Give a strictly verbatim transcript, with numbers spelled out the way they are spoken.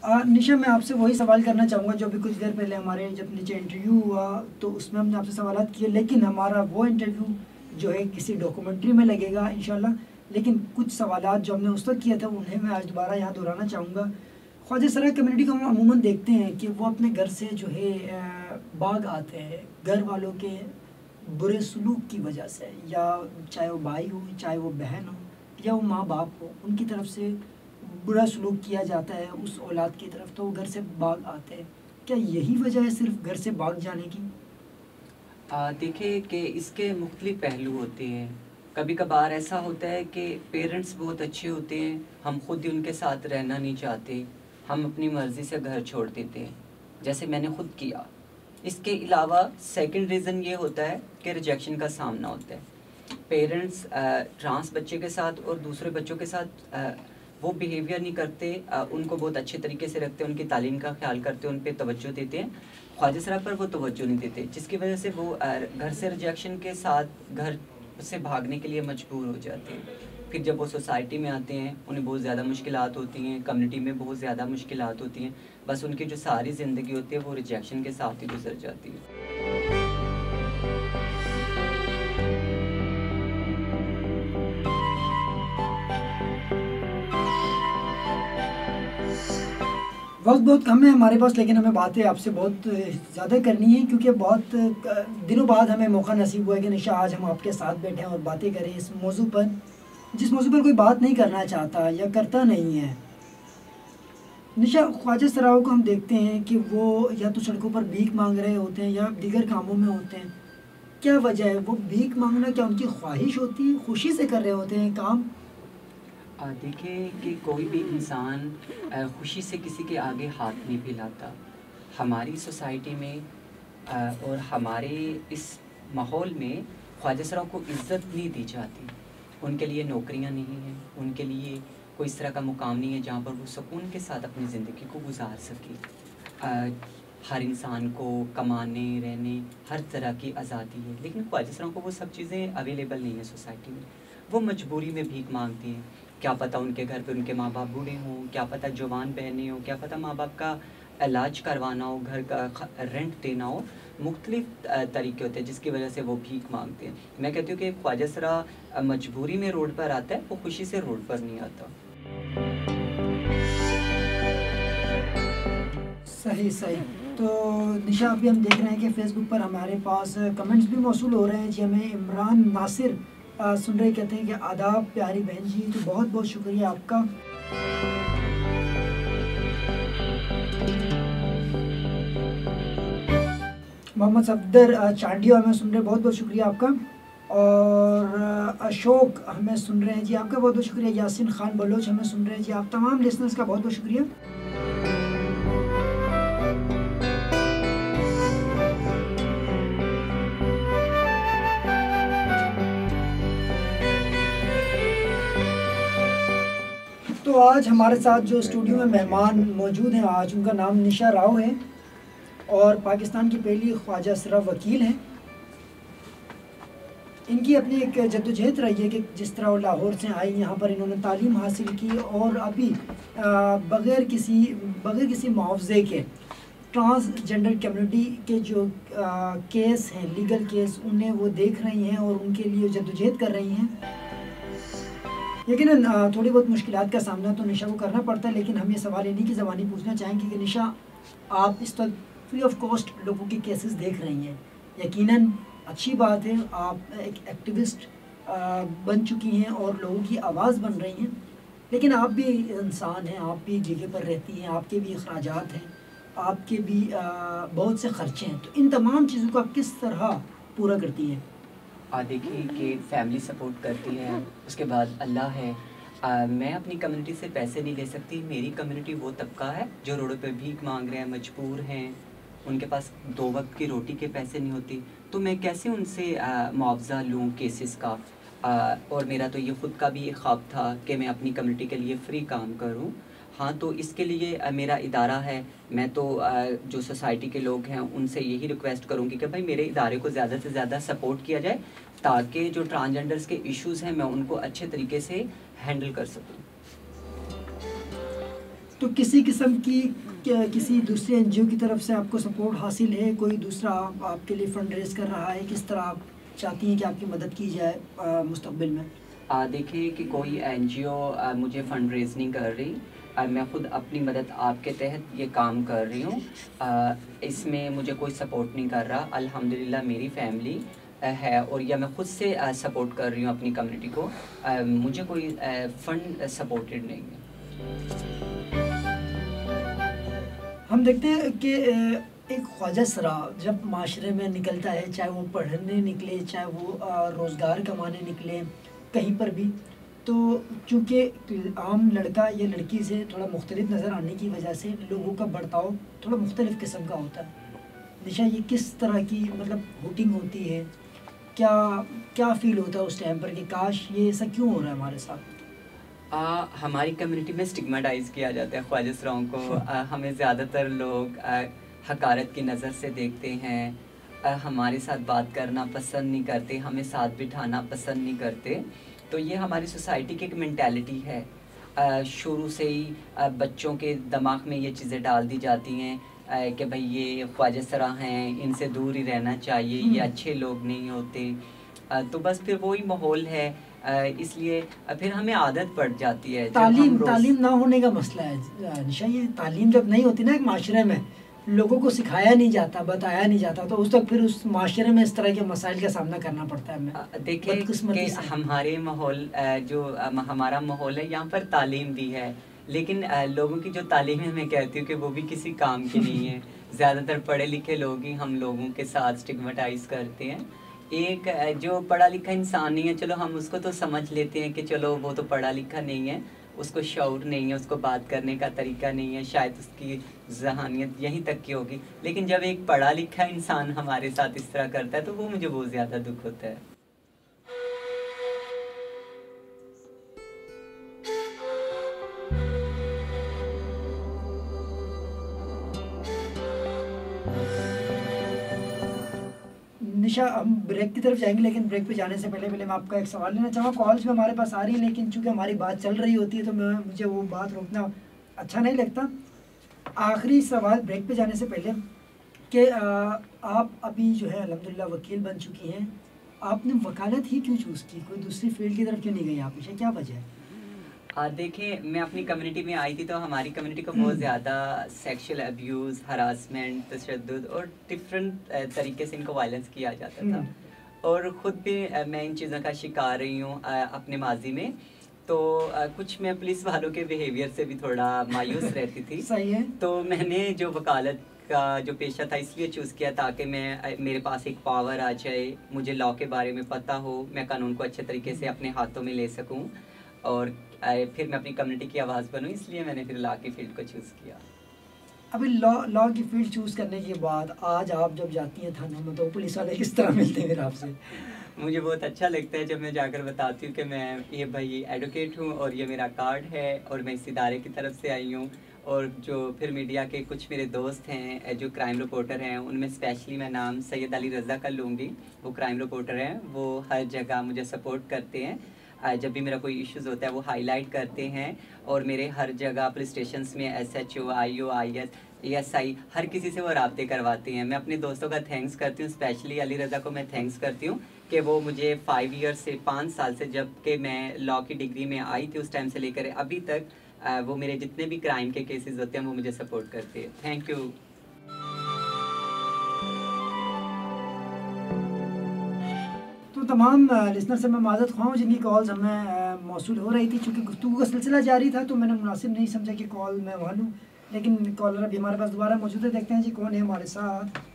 आ, निशा, मैं आपसे वही सवाल करना चाहूँगा जो अभी कुछ देर पहले हमारे जब नीचे इंटरव्यू हुआ तो उसमें हमने आपसे सवाल किए, लेकिन हमारा वो इंटरव्यू जो है किसी डॉक्यूमेंट्री में लगेगा इंशाल्लाह। लेकिन कुछ सवाल जो हमने उस वक्त किए थे उन्हें मैं आज दोबारा यहाँ दोहराना चाहूँगा। ख्वाजा सरा कम्युनिटी को हम अमूमन देखते हैं कि वो अपने घर से जो है बाग आते हैं घर वालों के बुरे सलूक की वजह से, या चाहे वो भाई हो, चाहे वो बहन हो, या वो माँ बाप हो, उनकी तरफ से बुरा सलूक किया जाता है उस औलाद की तरफ, तो वो घर से भाग आते हैं। क्या यही वजह है सिर्फ घर से भाग जाने की? देखिए कि इसके मुख्तलिफ पहलू होते हैं। कभी कभार ऐसा होता है कि पेरेंट्स बहुत अच्छे होते हैं, हम खुद ही उनके साथ रहना नहीं चाहते, हम अपनी मर्ज़ी से घर छोड़ देते हैं, जैसे मैंने खुद किया। इसके अलावा सेकंड रीज़न ये होता है कि रिजेक्शन का सामना होता है। पेरेंट्स ट्रांस बच्चे के साथ और दूसरे बच्चों के साथ आ, वो बिहेवियर नहीं करते, आ, उनको बहुत अच्छे तरीके से रखते हैं, उनकी तालीम का ख्याल करते हैं, उन पर तवज्जो देते हैं। ख्वाजा सरा पर वो तवज्जो नहीं देते, जिसकी वजह से वो घर से रिजेक्शन के साथ घर से भागने के लिए मजबूर हो जाते हैं। फिर जब वो सोसाइटी में आते हैं उन्हें बहुत ज़्यादा मुश्किलात होती हैं, कम्युनिटी में बहुत ज़्यादा मुश्किलात होती हैं, बस उनकी जो सारी ज़िंदगी होती है वो रिजेक्शन के साथ ही गुजर जाती है। वक्त बहुत कम है हमारे पास, लेकिन हमें बातें आपसे बहुत ज़्यादा करनी है, क्योंकि बहुत दिनों बाद हमें मौका नसीब हुआ है कि निशा आज हम आपके साथ बैठे हैं और बातें करें इस मौजू पर जिस मौजू पर कोई बात नहीं करना चाहता या करता नहीं है। निशा, ख्वाजा सराओं को हम देखते हैं कि वो या तो सड़कों पर भीख मांग रहे होते हैं या दीगर कामों में होते हैं। क्या वजह है? वो भीख मांगना क्या उनकी ख्वाहिश होती है, खुशी से कर रहे होते हैं काम? देखिए कि कोई भी इंसान खुशी से किसी के आगे हाथ नहीं फैलाता। हमारी सोसाइटी में और हमारे इस माहौल में ख्वाजा सराओं को इज़्ज़त नहीं दी जाती। उनके लिए नौकरियां नहीं हैं, उनके लिए कोई इस तरह का मुकाम नहीं है जहाँ पर वो सुकून के साथ अपनी ज़िंदगी को गुजार सके। हर इंसान को कमाने रहने हर तरह की आज़ादी है, लेकिन ख्वाजा सराओं को वो सब चीज़ें अवेलेबल नहीं है सोसाइटी में। वो मजबूरी में भीख मांगती हैं। क्या पता उनके घर पे उनके माँ बाप बूढ़े हों, क्या पता जवान बहनें हों, क्या पता माँ बाप का इलाज करवाना हो, घर का रेंट देना हो, मुख्तलिफ तरीके होते हैं जिसकी वजह से वो भीख मांगते हैं। मैं कहती हूँ कि ख्वाजा सरा मजबूरी में रोड पर आता है, वो खुशी से रोड पर नहीं आता। सही सही। तो निशा, अभी हम देख रहे हैं कि फेसबुक पर हमारे पास कमेंट्स भी मौसूल हो रहे हैं जी। हमें इमरान नासिर आ, सुन रहे, कहते हैं कि आदाब प्यारी बहन जी, तो बहुत बहुत शुक्रिया आपका। मोहम्मद सफदर चांडिया हमें सुन रहे, बहुत बहुत शुक्रिया आपका। और अशोक हमें सुन रहे हैं जी, आपका बहुत बहुत शुक्रिया। यासिन खान बलोच हमें सुन रहे हैं जी। आप तमाम लिसनर्स का बहुत बहुत शुक्रिया। तो आज हमारे साथ जो स्टूडियो में मेहमान मौजूद हैं आज, उनका नाम निशा राव है और पाकिस्तान की पहली ख्वाजा सरा वकील हैं। इनकी अपनी एक जद्दोजहद रही है कि जिस तरह वो लाहौर से आई, यहाँ पर इन्होंने तालीम हासिल की और अभी बग़ैर किसी बग़ैर किसी मुआवजे के ट्रांसजेंडर कम्युनिटी के जो आ, केस हैं, लीगल केस, उन्हें वो देख रही हैं और उनके लिए जद्दोजहद कर रही हैं। लेकिन थोड़ी बहुत मुश्किलात का सामना तो निशा को करना पड़ता है, लेकिन हम ये सवाल इन्हीं की ज़बानी पूछना चाहेंगे कि निशा, आप इस वक्त फ्री ऑफ कॉस्ट लोगों के केसेस देख रही हैं, यकीनन अच्छी बात है, आप एक एक्टिविस्ट बन चुकी हैं और लोगों की आवाज़ बन रही हैं, लेकिन आप भी इंसान हैं, आप भी जगह पर रहती हैं, आपके भी अखराजात हैं, आपके भी बहुत से ख़र्चे हैं। तो इन तमाम चीज़ों को आप किस तरह पूरा करती हैं? देखिए कि फैमिली सपोर्ट करती है, उसके बाद अल्लाह है। आ, मैं अपनी कम्युनिटी से पैसे नहीं ले सकती। मेरी कम्युनिटी वो तबका है जो रोडों पे भीख मांग रहे हैं, मजबूर हैं, उनके पास दो वक्त की रोटी के पैसे नहीं होती, तो मैं कैसे उनसे मुआवजा लूँ केसेस का। आ, और मेरा तो ये ख़ुद का भी एक ख्वाब था कि मैं अपनी कम्युनिटी के लिए फ़्री काम करूँ। हाँ, तो इसके लिए आ, मेरा इदारा है। मैं तो आ, जो सोसाइटी के लोग हैं उनसे यही रिक्वेस्ट करूँगी कि भाई मेरे इदारे को ज़्यादा से ज़्यादा सपोर्ट किया जाए, ताकि जो ट्रांसजेंडर्स के इश्यूज़ हैं मैं उनको अच्छे तरीके से हैंडल कर सकूँ। तो किसी किस्म की क्या- किसी दूसरे एनजीओ की तरफ से आपको सपोर्ट हासिल है, कोई दूसरा आप, आपके लिए फंड रेज कर रहा है, किस तरह आप चाहती हैं कि आपकी मदद की जाए आ, मुस्तकबिल में? आ, देखिए कि कोई एनजीओ मुझे फंड रेज नहीं कर रही। आ, मैं ख़ुद अपनी मदद आपके तहत ये काम कर रही हूँ। आ, इसमें मुझे कोई सपोर्ट नहीं कर रहा। अल्हम्दुलिल्लाह मेरी फैमिली है और या मैं ख़ुद से सपोर्ट कर रही हूँ अपनी कम्युनिटी को। आ, मुझे कोई फ़ंड सपोर्टेड नहीं है। हम देखते हैं कि अ, एक ख्वाजा सरा जब माशरे में निकलता है, चाहे वो पढ़ने निकले, चाहे वो अ, रोज़गार कमाने निकले, कहीं पर भी, तो चूँकि आम लड़का या लड़की से थोड़ा मुख्तलिफ नज़र आने की वजह से लोगों का बर्ताव थोड़ा मुख्तलिफ किस्म का होता है। निशा, ये किस तरह की मतलब हुटिंग होती है? क्या क्या फ़ील होता है उस टाइम पर कि काश ये ऐसा क्यों हो रहा है हमारे साथ? आ, हमारी कम्युनिटी में स्टिग्मेटाइज किया जाता है ख्वाजा सराओं को। आ, हमें ज़्यादातर लोग आ, हकारत की नज़र से देखते हैं। आ, हमारे साथ बात करना पसंद नहीं करते, हमें साथ बिठाना पसंद नहीं करते। तो ये हमारी सोसाइटी की एक मेंटालिटी है। आ, शुरू से ही आ, बच्चों के दिमाग में ये चीज़ें डाल दी जाती हैं कि भाई ये ख्वाजा सरा हैं, इनसे दूर ही रहना चाहिए, ये अच्छे लोग नहीं होते। आ, तो बस फिर वही माहौल है। इसलिए फिर हमें आदत पड़ जाती है। तालीम तालीम ना होने का मसला है निशा। ये तालीम जब नहीं होती ना एक माशरे में, लोगों को सिखाया नहीं जाता, बताया नहीं जाता, तो उस तक फिर उस माशरे में इस तरह के मसाइल का सामना करना पड़ता है हमें। देखिए कि हमारे माहौल जो हमारा माहौल है, यहाँ पर तालीम भी है, लेकिन लोगों की जो तालीम है मैं कहती हूँ कि वो भी किसी काम की नहीं है। ज़्यादातर पढ़े लिखे लोग ही हम लोगों के साथ स्टिग्मेटाइज करते हैं। एक जो पढ़ा लिखा इंसान नहीं है, चलो हम उसको तो समझ लेते हैं कि चलो वो तो पढ़ा लिखा नहीं है, उसको शऊर नहीं है, उसको बात करने का तरीका नहीं है, शायद उसकी ज़हानियत यहीं तक की होगी। लेकिन जब एक पढ़ा लिखा इंसान हमारे साथ इस तरह करता है तो वो मुझे बहुत ज़्यादा दुख होता है। निशा, हम ब्रेक की तरफ जाएंगे, लेकिन ब्रेक पे जाने से पहले पहले मैं आपका एक सवाल लेना चाहूँगा। कॉल्स में हमारे पास आ रही है, लेकिन चूंकि हमारी बात चल रही होती है तो मैं मुझे वो बात रोकना अच्छा नहीं लगता। आखिरी सवाल ब्रेक पे जाने से पहले कि आप अभी जो है अल्हम्दुलिल्लाह वकील बन चुकी हैं, आपने वकालत ही क्यों चूज़ की? कोई दूसरी फील्ड की तरफ क्यों नहीं गई आप? निशा, क्या वजह है? देखिए, मैं अपनी कम्युनिटी में आई थी तो हमारी कम्युनिटी को बहुत ज़्यादा सेक्सुअल अब्यूज़, हरासमेंट, तशद्दुद और डिफरेंट तरीके से इनको वायलेंस किया जाता था। और ख़ुद भी मैं इन चीज़ों का शिकार रही हूँ अपने माजी में। तो कुछ मैं पुलिस वालों के बिहेवियर से भी थोड़ा मायूस रहती थी। सही है। तो मैंने जो वकालत का जो पेशा था इसलिए चूज़ किया ताकि मैं मेरे पास एक पावर आ जाए, मुझे लॉ के बारे में पता हो, मैं कानून को अच्छे तरीके से अपने हाथों में ले सकूँ और फिर मैं अपनी कम्युनिटी की आवाज़ बनूँ। इसलिए मैंने फिर लॉ की फील्ड को चूज़ किया। अभी लॉ लॉ की फील्ड चूज़ करने के बाद आज आप जब जाती हैं थानों में तो पुलिस वाले किस तरह मिलते हैं फिर आपसे? मुझे बहुत अच्छा लगता है जब मैं जाकर बताती हूँ कि मैं ये भाई एडवोकेट हूँ और ये मेरा कार्ड है और मैं इस इदारे की तरफ से आई हूँ। और जो फिर मीडिया के कुछ मेरे दोस्त हैं जो क्राइम रिपोर्टर हैं, उनमें स्पेशली मैं नाम सैयद अली रज़ा का लूँगी। वो क्राइम रिपोर्टर हैं, वो हर जगह मुझे सपोर्ट करते हैं। जब भी मेरा कोई इश्यूज़ होता है वो हाईलाइट करते हैं और मेरे हर जगह पुलिस स्टेशंस में S H O, I O, I S, A S I हर किसी से वो राब्ते करवाते हैं। मैं अपने दोस्तों का थैंक्स करती हूँ, स्पेशली अली रज़ा को मैं थैंक्स करती हूँ कि वो मुझे फाइव ईयर से पाँच साल से जब कि मैं लॉ की डिग्री में आई थी उस टाइम से लेकर अभी तक वो मेरे जितने भी क्राइम के केसेस होते हैं वो मुझे सपोर्ट करते हैं। Thank you. तो तमाम लिसनर से मैं माज़रत ख्वाह हूँ जिनकी कॉल्स हमें मौसूल हो रही थी। चूँकि गुफ्तगू का सिलसिला जारी था तो मैंने मुनासिब नहीं समझा कि कॉल मैं वहाँ लूँ, लेकिन कॉलर अभी हमारे पास दोबारा मौजूद है। देखते हैं जी कौन है हमारे साथ।